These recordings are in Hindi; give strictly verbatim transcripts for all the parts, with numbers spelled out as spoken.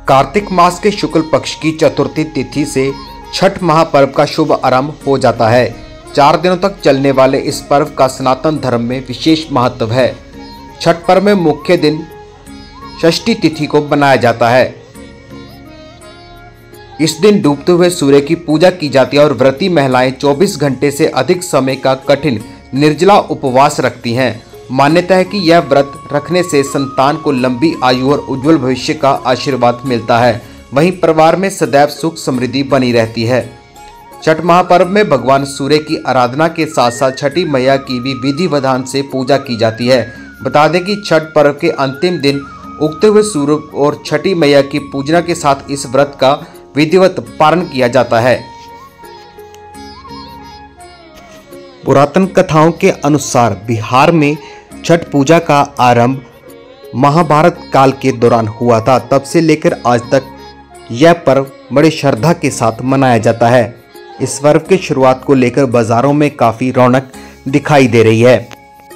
कार्तिक मास के शुक्ल पक्ष की चतुर्थी तिथि से छठ महापर्व का शुभ आरंभ हो जाता है। चार दिनों तक चलने वाले इस पर्व का सनातन धर्म में विशेष महत्व है। छठ पर्व में मुख्य दिन षष्ठी तिथि को बनाया जाता है। इस दिन डूबते हुए सूर्य की पूजा की जाती है और व्रती महिलाएं चौबीस घंटे से अधिक समय का कठिन निर्जला उपवास रखती हैं। मान्यता है कि यह व्रत रखने से संतान को लंबी आयु और उज्जवल भविष्य का आशीर्वाद मिलता है। वहीं परिवार में सदैव सुख समृद्धि बनी रहती है। छठ महापर्व में भगवान सूर्य की आराधना के साथ साथ छठी मैया की भी विधि विधान से पूजा की जाती है। बता दें कि छठ पर्व के अंतिम दिन उगते हुए सूर्य और छठी मैया की पूजना के साथ इस व्रत का विधिवत पालन किया जाता है। पुरातन कथाओं के अनुसार बिहार में छठ पूजा का आरंभ महाभारत काल के दौरान हुआ था। तब से लेकर आज तक यह पर्व बड़ी श्रद्धा के साथ मनाया जाता है। इस पर्व की शुरुआत को लेकर बाजारों में काफी रौनक दिखाई दे रही है।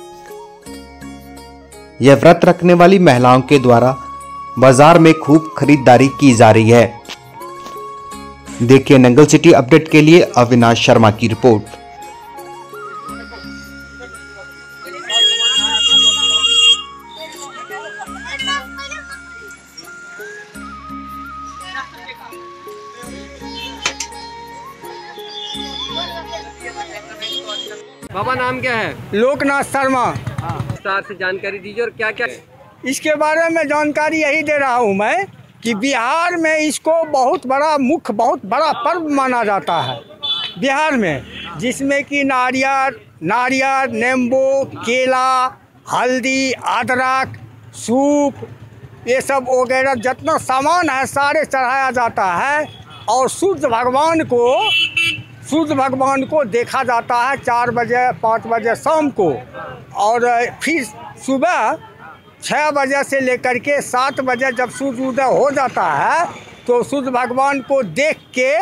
यह व्रत रखने वाली महिलाओं के द्वारा बाजार में खूब खरीदारी की जा रही है। देखिए नंगल सिटी अपडेट के लिए अविनाश शर्मा की रिपोर्ट। बाबा नाम क्या है? लोकनाथ शर्मा। विस्तार से जानकारी दीजिए और क्या क्या है? इसके बारे में जानकारी यही दे रहा हूँ मैं कि बिहार में इसको बहुत बड़ा मुख्य बहुत बड़ा पर्व माना जाता है बिहार में, जिसमें कि नारियल नारियल नींबू केला हल्दी अदरक सूप ये सब वगैरह जितना सामान है सारे चढ़ाया जाता है। और सूर्य भगवान को सूर्य भगवान को देखा जाता है चार बजे पाँच बजे शाम को, और फिर सुबह छः बजे से लेकर के सात बजे जब सूर्य उदय हो जाता है तो सूर्य भगवान को देख के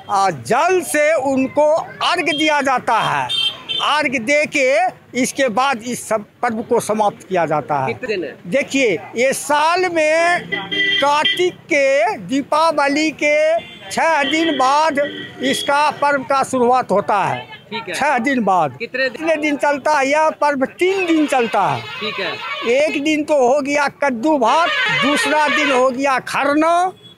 जल से उनको अर्घ दिया जाता है। अर्घ दे के इसके बाद इस सब पर्व को समाप्त किया जाता है। कितने दिन है? देखिए ये साल में कार्तिक के दीपावली के छह दिन बाद इसका पर्व का शुरुआत होता है। ठीक है। छह दिन बाद कितने कितने दिन चलता है यह पर्व? तीन दिन चलता है। ठीक है। एक दिन तो हो गया कद्दू भात, दूसरा दिन हो गया खरना,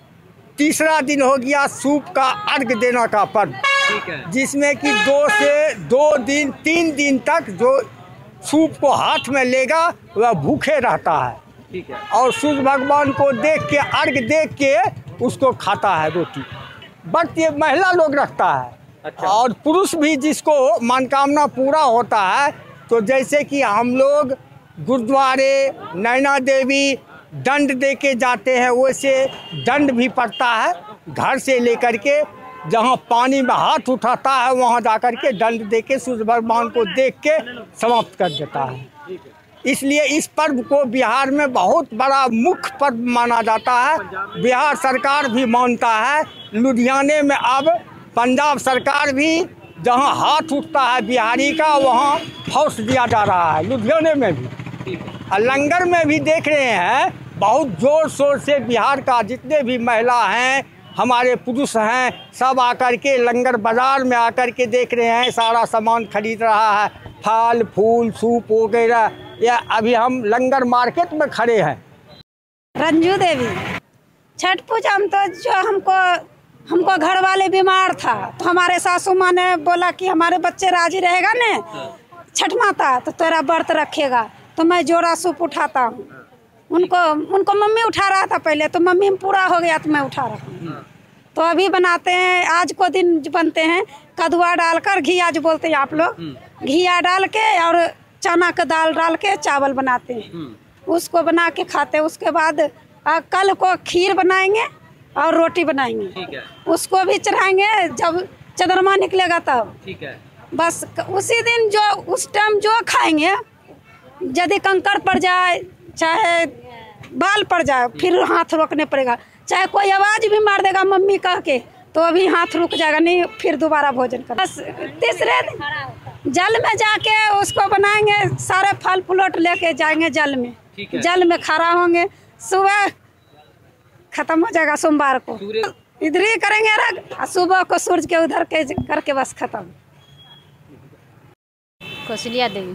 तीसरा दिन हो गया सूप का अर्घ देना का पर्व। ठीक है। जिसमें कि दो से दो दिन तीन दिन तक जो सूप को हाथ में लेगा वह भूखे रहता है। ठीक है। और सूर्य भगवान को देख के अर्घ देख के उसको खाता है रोटी। बट ये महिला लोग रखता है। अच्छा। और पुरुष भी जिसको मनोकामना पूरा होता है तो जैसे कि हम लोग गुरुद्वारे नैना देवी दंड दे के जाते हैं वैसे दंड भी पड़ता है। घर से लेकर के जहाँ पानी में हाथ उठाता है वहाँ जाकर के दंड दे के सूर्य भगवान को देख के समाप्त कर देता है। इसलिए इस पर्व को बिहार में बहुत बड़ा मुख्य पर्व माना जाता है। बिहार सरकार भी मानता है। लुधियाने में अब पंजाब सरकार भी जहाँ हाथ उठता है बिहारी का वहाँ फौज दिया जा रहा है। लुधियाने में भी और लंगर में भी देख रहे हैं बहुत जोर शोर से बिहार का जितने भी महिला हैं हमारे पुरुष हैं सब आकर के लंगर बाजार में आकर के देख रहे हैं, सारा सामान खरीद रहा है, फल फूल सूप वगैरह। या अभी हम लंगर मार्केट में खड़े हैं। रंजू देवी। छठ पूजा में तो जो हमको हमको घर वाले बीमार था तो हमारे सासू माँ ने बोला कि हमारे बच्चे राजी रहेगा ने छठ माता तो तेरा व्रत रखेगा, तो मैं जोड़ा सूप उठाता हूँ। उनको उनको मम्मी उठा रहा था पहले, तो मम्मी में पूरा हो गया तो मैं उठा रहा हूँ। तो अभी बनाते हैं आज को दिन बनते हैं कदुआ डालकर घिया जो बोलते हैं आप लोग, घिया डाल के और चना का दाल डाल के चावल बनाते हैं, उसको बना के खाते हैं। उसके बाद आ, कल को खीर बनाएंगे और रोटी बनाएंगे। ठीक है। उसको भी चढ़ाएंगे जब चंद्रमा निकलेगा तब। ठीक है। बस उसी दिन जो उस टाइम जो खाएंगे, यदि कंकड़ पड़ जाए चाहे बाल पड़ जाए फिर हाथ रोकने पड़ेगा, चाहे कोई आवाज़ भी मार देगा मम्मी कह के तो अभी हाथ रुक जाएगा, नहीं फिर दोबारा भोजन कर। बस तीसरे दिन जल में जाके उसको बनाएंगे, सारे फल फ्रूट लेके जाएंगे जल में, जल में खड़ा होंगे, सुबह खत्म हो जाएगा सोमवार को। सूर्य इधर ही करेंगे रग, और सुबह को सूरज के उधर के करके बस खत्म। कौशल्या देवी।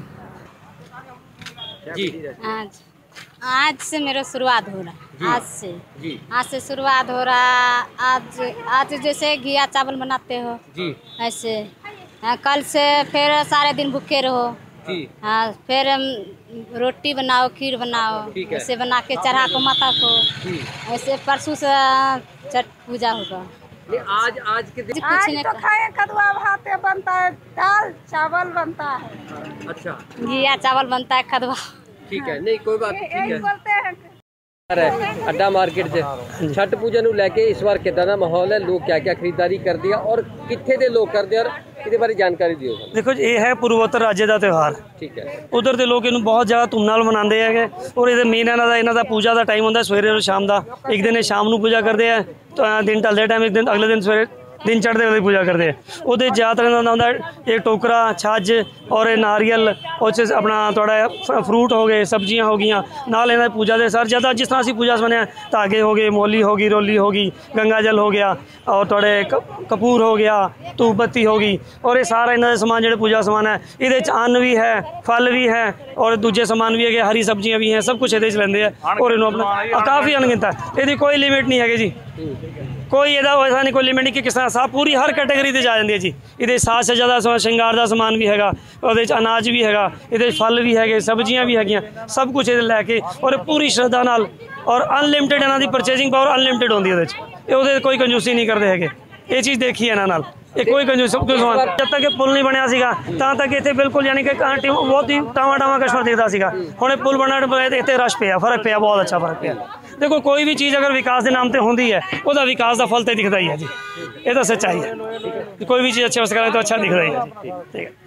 जी आज आज से मेरा शुरुआत हो रहा, आज से जी आज से शुरुआत हो रहा। आज आज जैसे घिया चावल बनाते हो जी ऐसे, हाँ, कल से फिर सारे दिन भूखे रहो। जी हाँ, फिर हम रोटी बनाओ, खीर बनाओ, ठीक है। ऐसे बना के चढ़ा को माता को। जी। ऐसे परसों से छठ पूजा होगा। नहीं, आज आज के दिन आज कुछ नहीं तो खाए कदुआ भात बनता है, दाल चावल बनता है, अच्छा घिया चावल बनता है, खदवा। ठीक है, नहीं कोई बात ठीक यही है। बोलते हैं। अड्डा मार्केट से छठ पूजा ਨੂੰ ਲੈ ਕੇ ਇਸ ਵਾਰ ਕਿਦਾਂ ਦਾ ਮਾਹੌਲ ਹੈ, ਲੋਕ क्या क्या ਖਰੀਦਦਾਰੀ ਕਰਦੇ ਆ ਔਰ ਕਿੱਥੇ ਦੇ ਲੋਕ ਕਰਦੇ ਆ, ਇਹਦੇ ਬਾਰੇ ਜਾਣਕਾਰੀ ਦਿਓ ਸਾਨੂੰ। देखो जी, ये है पूर्वोत्तर राज्य का त्यौहार। ਠੀਕ ਹੈ उधर के लोग इन्हू बहुत ज़्यादा धूम नाल मनाते हैं और ये मेन इन्हों का इन्हों का पूजा का टाइम होंगे सवेरे और शाम का। एक दिन ये शाम को पूजा करते हैं, तो दिन ढलते टाइम एक दिन अगले दिन सवेरे दिन चढ़ते वेले पूजा करते हैं। वो ज़्यादातर इन्हों का होंदा एक टोकरा छज और ये नारियल उस अपना थोड़ा फ्रूट हो गए, सब्जियां हो गई नाल इन्हों की पूजा के सर ज़्यादा जिस तरह असीं पूजा सुने धागे हो गए, मौली हो गई, रोली हो गई, गंगा जल हो गया और थोड़े कपूर हो गया, धूप बत्ती हो गई और ये सारा इन्हों समान जो पूजा समान है। ये अन्न भी है, फल भी है और दूजे समान भी है, हरी सब्जियां भी हैं, सब कुछ ये लेंदे है और इन्हों अपना काफ़ी अनगिनत है। ये कोई लिमिट नहीं है जी, कोई ਇਹਦਾ ऐसा नहीं, कोई लिमिट नहीं कि किस तरह सब पूरी हर कैटेगरी ਤੇ ਜਾ ਜਾਂਦੀ ਹੈ ਜੀ। ਇਹਦੇ ਸਾਜ ਸਜਾ ਦਾ ਸ਼ਿੰਗਾਰ ਦਾ ਸਮਾਨ ਵੀ ਹੈਗਾ, ਉਹਦੇ ਚ ਅਨਾਜ ਵੀ ਹੈਗਾ, ਇਹਦੇ ਫਲ ਵੀ ਹੈਗੇ, ਸਬਜ਼ੀਆਂ ਵੀ ਹੈਗੀਆਂ, ਸਭ ਕੁਝ ਇਹਦੇ ਲੈ ਕੇ ਔਰ ਪੂਰੀ ਸ਼ਰਧਾ ਨਾਲ ਔਰ ਅਨਲਿਮਿਟਿਡ ਇਹਨਾਂ ਦੀ ਪਰਚੇਸਿੰਗ ਪਾਵਰ ਅਨਲਿਮਿਟਿਡ ਹੁੰਦੀ ਉਹਦੇ ਚ। ਇਹ ਉਹਦੇ ਕੋਈ ਕੰਜੂਸੀ ਨਹੀਂ ਕਰਦੇ ਹੈਗੇ। ਇਹ ਚੀਜ਼ ਦੇਖੀ ਇਹਨਾਂ ਨਾਲ, ਇਹ ਕੋਈ ਕੰਜੂਸ ਸਭ ਕੁਝ ਸਮਾਨ। ਜਦ ਤੱਕ ਇਹ ਪੁਲ ਨਹੀਂ ਬਣਿਆ ਸੀਗਾ ਤਾਂ ਤੱਕ ਇੱਥੇ ਬਿਲਕੁਲ ਯਾਨੀ ਕਿ ਬਹੁਤ ਹੀ ਟਾਵਾਂ ਟਾਵਾਂ ਕਸਟਮਰ ਦਿਖਦਾ ਸੀਗਾ। ਹੁਣ ਇਹ ਪੁਲ ਬਣਨ ਤੇ ਇੱਥੇ ਰਸ਼ ਪਿਆ, ਫਰਕ ਪਿਆ, ਬਹੁਤ ਅੱਛਾ ਫਰਕ ਪਿਆ। देखो कोई भी चीज़ अगर विकास के नाम पर होंगी है, वह विकास का फल तो दिखता ही है जी। ये तो सच्चाई है, कोई भी चीज़ अच्छे वास्ते करें तो अच्छा दिखता ही है। ठीक है।